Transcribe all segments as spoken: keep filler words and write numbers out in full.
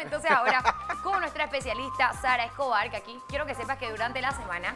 entonces ahora con nuestra especialista Sara Escobar, que aquí quiero que sepas que durante la semana,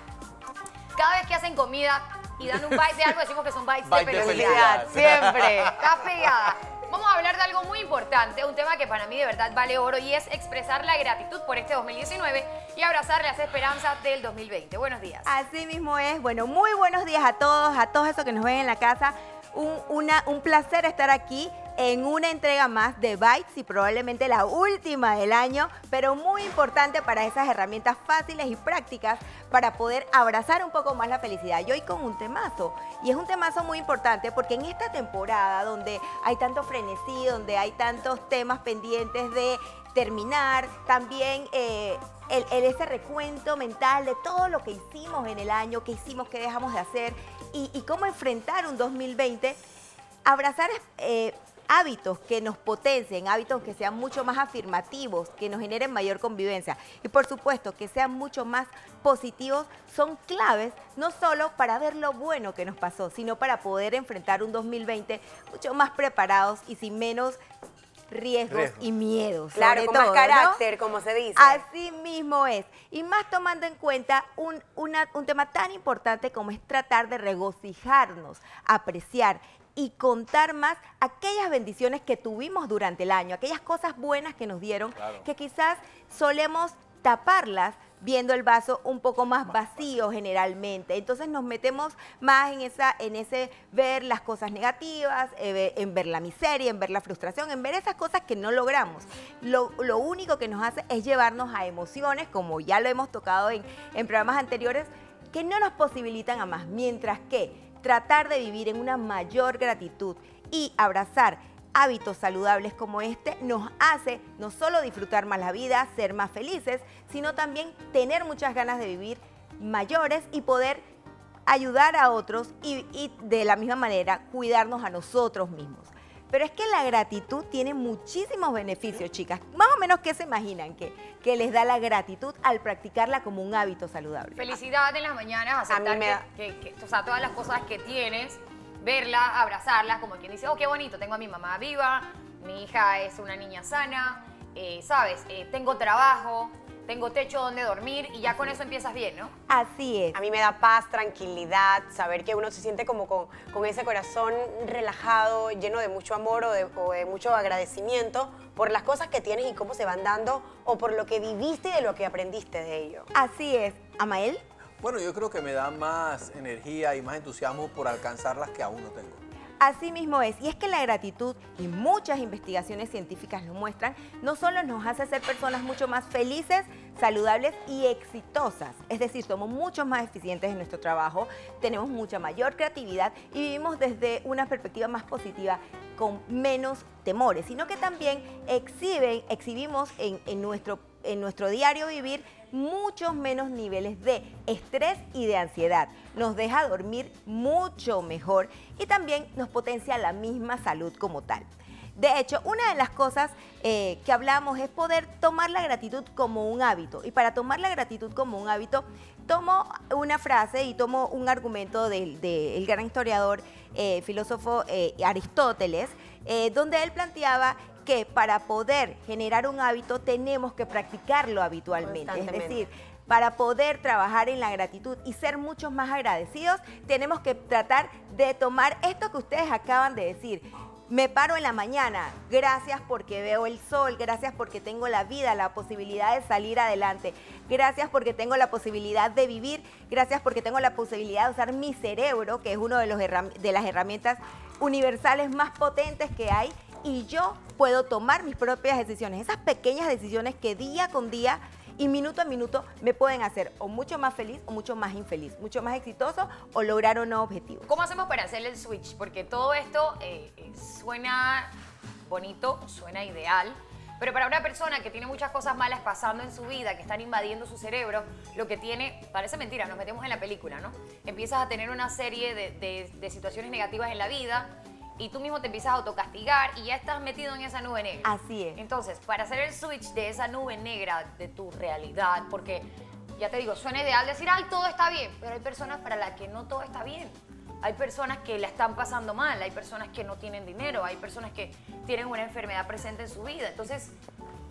cada vez que hacen comida y dan un bite de algo, decimos que son bites de Bite de felicidad. felicidad. Siempre. Está pegada. Vamos a hablar de algo muy importante, un tema que para mí de verdad vale oro y es expresar la gratitud por este dos mil diecinueve y abrazar las esperanzas del dos mil veinte. Buenos días. Así mismo es. Bueno, muy buenos días a todos, a todos esos que nos ven en la casa. Un, una, un placer estar aquí en una entrega más de Bites y probablemente la última del año, pero muy importante para esas herramientas fáciles y prácticas para poder abrazar un poco más la felicidad. Y hoy con un temazo, y es un temazo muy importante porque en esta temporada donde hay tanto frenesí, donde hay tantos temas pendientes de terminar, también eh, el, el ese recuento mental de todo lo que hicimos en el año, qué hicimos, qué dejamos de hacer y, y cómo enfrentar un dos mil veinte, abrazar eh, hábitos que nos potencien, hábitos que sean mucho más afirmativos, que nos generen mayor convivencia y por supuesto que sean mucho más positivos, son claves no solo para ver lo bueno que nos pasó, sino para poder enfrentar un dos mil veinte mucho más preparados y sin menos riesgos Riesgo. y miedos. Claro, con todo, más carácter, ¿no? Como se dice. Así mismo es. Y más tomando en cuenta un, una, un tema tan importante como es tratar de regocijarnos, apreciar y contar más aquellas bendiciones que tuvimos durante el año, aquellas cosas buenas que nos dieron, Claro. que quizás solemos taparlas viendo el vaso un poco más vacío generalmente. Entonces nos metemos más en, esa, en ese ver las cosas negativas, eh, en ver la miseria, en ver la frustración, en ver esas cosas que no logramos. Lo, lo único que nos hace es llevarnos a emociones, como ya lo hemos tocado en, en programas anteriores, que no nos posibilitan a más, mientras que tratar de vivir en una mayor gratitud y abrazar hábitos saludables como este nos hace no solo disfrutar más la vida, ser más felices, sino también tener muchas ganas de vivir mayores y poder ayudar a otros y, y de la misma manera cuidarnos a nosotros mismos. Pero es que la gratitud tiene muchísimos beneficios, chicas. Más o menos, ¿qué se imaginan que, que les da la gratitud al practicarla como un hábito saludable? Felicidad en las mañanas, aceptar A mí me da- que, que- que, o sea, todas las cosas que tienes, verlas, abrazarlas, como quien dice, oh, qué bonito, tengo a mi mamá viva, mi hija es una niña sana, eh, ¿sabes? Eh, tengo trabajo, tengo techo donde dormir y ya con eso empiezas bien, ¿no? Así es. A mí me da paz, tranquilidad, saber que uno se siente como con, con ese corazón relajado, lleno de mucho amor o de, o de mucho agradecimiento por las cosas que tienes y cómo se van dando o por lo que viviste y de lo que aprendiste de ello. Así es. ¿Amael? Bueno, yo creo que me da más energía y más entusiasmo por alcanzar las que aún no tengo. Así mismo es, y es que la gratitud, y muchas investigaciones científicas lo muestran, no solo nos hace ser personas mucho más felices, saludables y exitosas, es decir, somos mucho más eficientes en nuestro trabajo, tenemos mucha mayor creatividad y vivimos desde una perspectiva más positiva, con menos temores, sino que también exhiben, exhibimos en, en, nuestro, en nuestro diario vivir muchos menos niveles de estrés y de ansiedad. Nos deja dormir mucho mejor y también nos potencia la misma salud como tal. De hecho, una de las cosas eh, que hablamos es poder tomar la gratitud como un hábito. Y para tomar la gratitud como un hábito, tomo una frase y tomo un argumento del de, el gran historiador, eh, filósofo eh, Aristóteles, eh, donde él planteaba que para poder generar un hábito tenemos que practicarlo habitualmente. Es Constantemente. decir, para poder trabajar en la gratitud y ser muchos más agradecidos, tenemos que tratar de tomar esto que ustedes acaban de decir. Me paro en la mañana, gracias porque veo el sol, gracias porque tengo la vida, la posibilidad de salir adelante, gracias porque tengo la posibilidad de vivir, gracias porque tengo la posibilidad de usar mi cerebro, que es una de, los herram- de las herramientas universales más potentes que hay, y yo puedo tomar mis propias decisiones, esas pequeñas decisiones que día con día y minuto a minuto me pueden hacer o mucho más feliz o mucho más infeliz, mucho más exitoso o lograr o no objetivos. ¿Cómo hacemos para hacer el switch? Porque todo esto eh, eh, suena bonito, suena ideal, pero para una persona que tiene muchas cosas malas pasando en su vida, que están invadiendo su cerebro, lo que tiene, parece mentira, nos metemos en la película, ¿no? Empiezas a tener una serie de, de, de situaciones negativas en la vida y tú mismo te empiezas a autocastigar y ya estás metido en esa nube negra. Así es. Entonces, para hacer el switch de esa nube negra de tu realidad, porque ya te digo, suena ideal decir, ay, todo está bien, pero hay personas para las que no todo está bien. Hay personas que la están pasando mal, hay personas que no tienen dinero, hay personas que tienen una enfermedad presente en su vida. Entonces,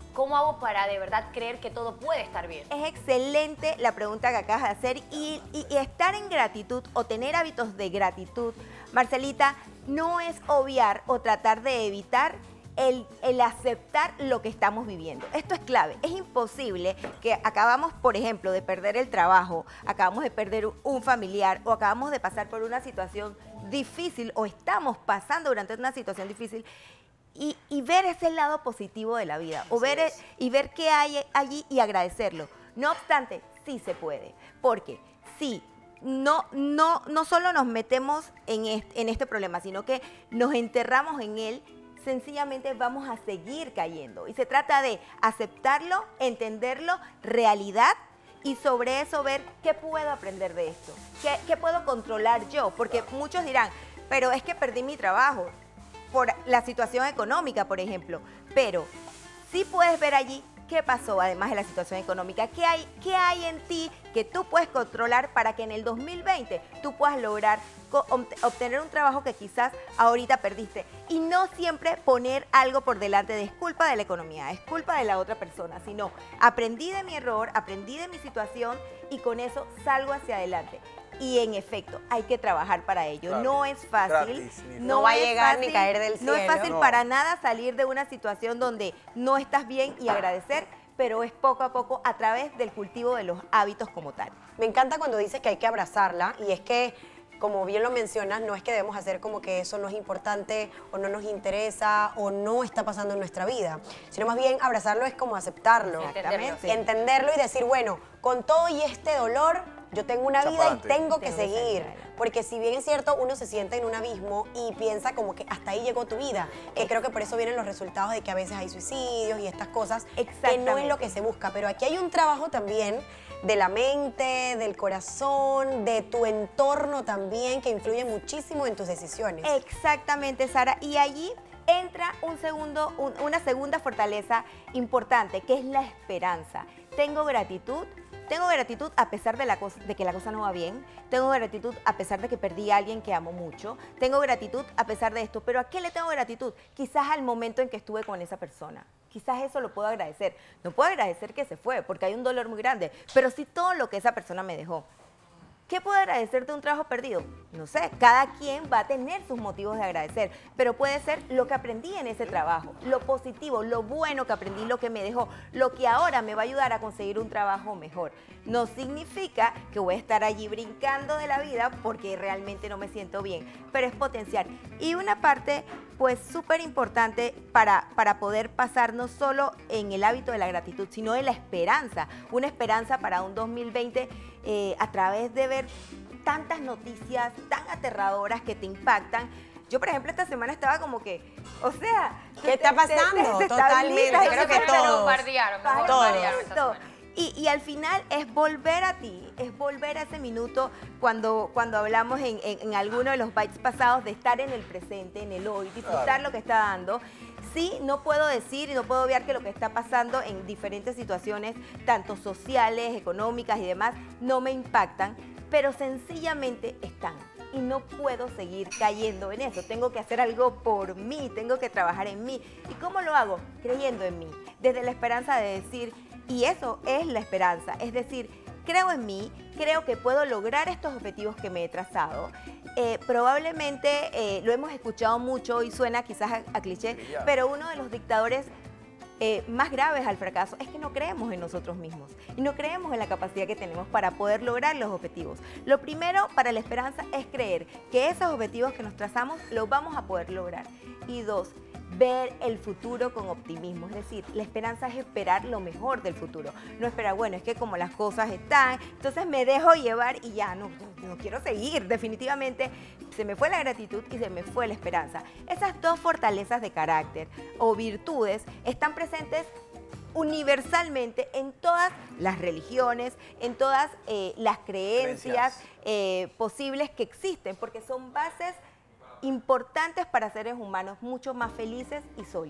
¿cómo hago para de verdad creer que todo puede estar bien? Es excelente la pregunta que acabas de hacer y, y- y estar en gratitud o tener hábitos de gratitud, Marcelita, no es obviar o tratar de evitar el, el aceptar lo que estamos viviendo. Esto es clave. Es imposible que acabamos, por ejemplo, de perder el trabajo, acabamos de perder un familiar o acabamos de pasar por una situación difícil o estamos pasando durante una situación difícil y, y ver ese lado positivo de la vida o ver, es. y ver qué hay allí y agradecerlo. No obstante, sí se puede, porque sí, no, no, no solo nos metemos en este, en este problema, sino que nos enterramos en él, sencillamente vamos a seguir cayendo. Y se trata de aceptarlo, entenderlo, realidad, y sobre eso ver qué puedo aprender de esto, qué, qué puedo controlar yo, porque muchos dirán, pero es que perdí mi trabajo por la situación económica, por ejemplo, pero sí puedes ver allí qué pasó además de la situación económica, qué hay, qué hay en ti que tú puedes controlar para que en el dos mil veinte tú puedas lograr co- obtener un trabajo que quizás ahorita perdiste y no siempre poner algo por delante de es culpa de la economía, es culpa de la otra persona, sino aprendí de mi error, aprendí de mi situación y con eso salgo hacia adelante. Y en efecto, hay que trabajar para ello. Claro. No es fácil. Gratis, ni No va a es llegar ni caer del No es cielo. fácil No. para nada salir de una situación donde no estás bien y agradecer, pero es poco a poco a través del cultivo de los hábitos como tal. Me encanta cuando dices que hay que abrazarla y es que, como bien lo mencionas, no es que debemos hacer como que eso no es importante o no nos interesa o no está pasando en nuestra vida, sino más bien abrazarlo es como aceptarlo, Exactamente. entenderlo y decir, bueno, con todo y este dolor, yo tengo una Echa vida y pa'lante. tengo que Tengo que salir seguir. adelante. Porque si bien es cierto, uno se sienta en un abismo y piensa como que hasta ahí llegó tu vida, que creo que por eso vienen los resultados de que a veces hay suicidios y estas cosas, que no es Exactamente. lo que se busca. Pero aquí hay un trabajo también de la mente, del corazón, de tu entorno también, que influye muchísimo en tus decisiones. Exactamente, Sara. Y allí entra un segundo, un- una segunda fortaleza importante, que es la esperanza. Tengo gratitud. Tengo gratitud a pesar de, la cosa, de que la cosa no va bien. Tengo gratitud a pesar de que perdí a alguien que amo mucho. Tengo gratitud a pesar de esto. ¿Pero a qué le tengo gratitud? Quizás al momento en que estuve con esa persona. Quizás eso lo puedo agradecer. No puedo agradecer que se fue porque hay un dolor muy grande, pero sí todo lo que esa persona me dejó. ¿Qué puedo agradecer de un trabajo perdido? No sé, cada quien va a tener sus motivos de agradecer, pero puede ser lo que aprendí en ese trabajo, lo positivo, lo bueno que aprendí, lo que me dejó, lo que ahora me va a ayudar a conseguir un trabajo mejor. No significa que voy a estar allí brincando de la vida porque realmente no me siento bien, pero es potenciar. Y una parte pues súper importante para, para poder pasar no solo en el hábito de la gratitud, sino de la esperanza, una esperanza para un dos mil veinte eh, a través de ver tantas noticias tan aterradoras que te impactan. Yo, por ejemplo, esta semana estaba como que, o sea... ¿Qué está pasando? te- te Totalmente, estabilizas, creo que entonces, nos todos. bombardearon, nos Todos. bombardearon esta semana. Y, y al final es volver a ti, es volver a ese minuto cuando, cuando hablamos en, en, en alguno de los bytes pasados de estar en el presente, en el hoy, disfrutar Claro. lo que está dando. Sí, no puedo decir y no puedo obviar que lo que está pasando en diferentes situaciones, tanto sociales, económicas y demás, no me impactan, pero sencillamente están. Y no puedo seguir cayendo en eso. Tengo que hacer algo por mí, tengo que trabajar en mí. ¿Y cómo lo hago? Creyendo en mí, desde la esperanza de decir, y eso es la esperanza, es decir, creo en mí, creo que puedo lograr estos objetivos que me he trazado. Eh, probablemente eh, lo hemos escuchado mucho y suena quizás a, a cliché, Trillado. pero uno de los dictadores eh, más graves al fracaso es que no creemos en nosotros mismos y no creemos en la capacidad que tenemos para poder lograr los objetivos. Lo primero para la esperanza es creer que esos objetivos que nos trazamos los vamos a poder lograr. Y dos, ver el futuro con optimismo, es decir, la esperanza es esperar lo mejor del futuro, no esperar, bueno, es que como las cosas están, entonces me dejo llevar y ya, no, no, no quiero seguir, definitivamente se me fue la gratitud y se me fue la esperanza. Esas dos fortalezas de carácter o virtudes están presentes universalmente en todas las religiones, en todas eh, las creencias, Creencias. eh, posibles que existen, porque son bases importantes para seres humanos mucho más felices y sólidos.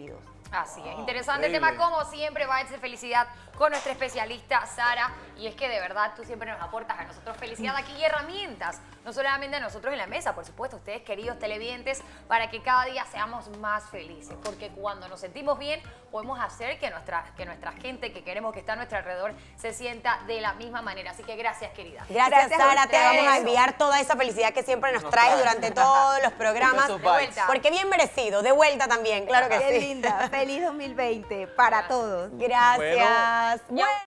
Así es, interesante el increíble. tema como siempre, vibes de felicidad con nuestra especialista Sara, y es que de verdad tú siempre nos aportas a nosotros felicidad aquí y herramientas, no solamente a nosotros en la mesa, por supuesto, ustedes queridos televidentes, para que cada día seamos más felices, porque cuando nos sentimos bien podemos hacer que nuestra, que nuestra gente que queremos que está a nuestro alrededor se sienta de la misma manera, así que gracias querida. Gracias, Gracias a Sara, te ustedes. vamos a enviar toda esa felicidad que siempre nos, Nos traes trae. durante todos los programas. Esos De vuelta. Porque bien merecido, de vuelta también, claro que Qué sí. linda. Feliz dos mil veinte para todos. Gracias. Bueno. Bueno.